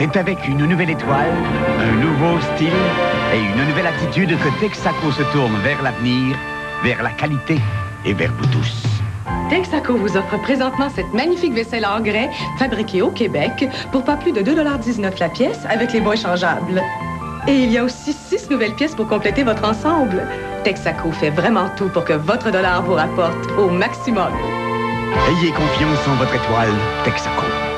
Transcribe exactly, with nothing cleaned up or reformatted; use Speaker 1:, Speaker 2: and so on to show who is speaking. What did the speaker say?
Speaker 1: C'est avec une nouvelle étoile, un nouveau style et une nouvelle attitude que Texaco se tourne vers l'avenir, vers la qualité et vers vous tous.
Speaker 2: Texaco vous offre présentement cette magnifique vaisselle en grès fabriquée au Québec pour pas plus de deux dollars dix-neuf la pièce avec les bons échangeables. Et il y a aussi six nouvelles pièces pour compléter votre ensemble. Texaco fait vraiment tout pour que votre dollar vous rapporte au maximum.
Speaker 1: Ayez confiance en votre étoile, Texaco.